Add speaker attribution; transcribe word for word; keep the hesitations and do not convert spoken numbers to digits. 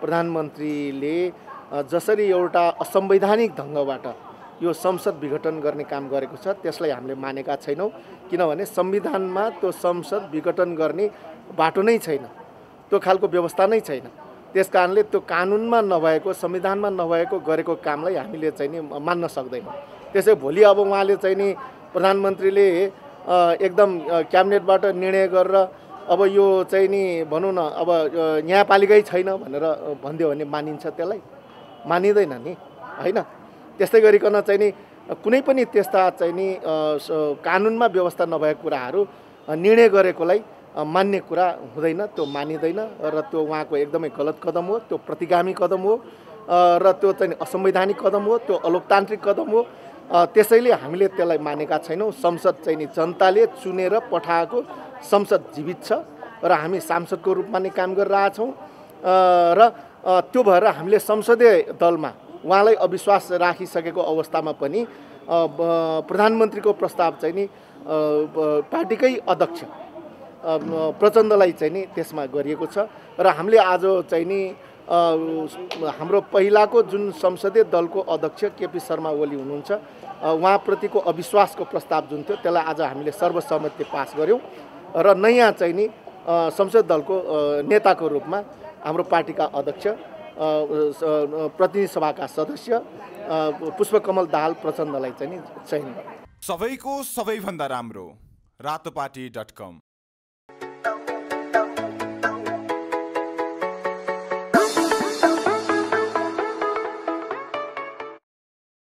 Speaker 1: प्रधानमन्त्रीले जसरी एउटा असंवैधानिक ढङ्गबाट यो संसद विघटन गर्ने काम गरेको छ त्यसलाई हामीले मानेका छैनौँ। किनभने संविधानमा त्यो संसद विघटन गर्ने बाटो नै छैन, त्यो खालको व्यवस्था नै छैन। त्यसकारणले त्यो कानुनमा नभएको, संविधानमा नभएको गरेको कामलाई हामीले चाहिँ नि मान्न सक्दैनौँ। त्यसै भोलि अब उहाँले चाहिँ नि प्रधानमन्त्रीले एकदम क्याबिनेटबाट निर्णय गरेर अब यो चाहिँ नि भनौँ न अब न्यायपालिकै छैन भनेर भनिदियो भने मानिन्छ? त्यसलाई मानिँदैन नि, होइन? त्यस्तै गरिकन चाहिँ नि कुनै पनि त्यस्ता चाहिँ नि कानुनमा व्यवस्था नभएको कुराहरू निर्णय गरेकोलाई मान्ने कुरा हुँदैन, त्यो मानिँदैन र त्यो उहाँको एकदमै गलत कदम हो, त्यो प्रतिगामी कदम हो र त्यो चाहिँ असंवैधानिक कदम हो, त्यो अलोकतान्त्रिक कदम हो। त्यसैले हामीले त्यसलाई मानेका छैनौँ। संसद चाहिँ नि जनताले चुनेर पठाएको संसद जीवित छ र हामी सांसदको रूपमा नै काम गरिरहेछौँ र त्यो भएर हामीले संसदीय दलमा उहाँलाई अविश्वास राखिसकेको अवस्थामा पनि प्रधानमन्त्रीको प्रस्ताव चाहिँ नि पार्टीकै अध्यक्ष प्रचण्डलाई चाहिँ नि त्यसमा गरिएको छ र हामीले आज चाहिँ नि हाम्रो पहिलाको जुन संसदीय दलको अध्यक्ष केपी शर्मा ओली हुनुहुन्छ उहाँप्रतिको अविश्वासको प्रस्ताव जुन थियो त्यसलाई आज हामीले सर्वसम्मति पास गऱ्यौँ र नयाँ चाहिँ नि संसद दलको नेताको रूपमा हाम्रो पार्टीका अध्यक्ष प्रतिनिधि सभाका सदस्य पुष्पकमल दाहाल प्रचण्डलाई चाहिँ नि चयन गर्यो।
Speaker 2: सबैको सबैभन्दा राम्रो रातोपाटी डट कम।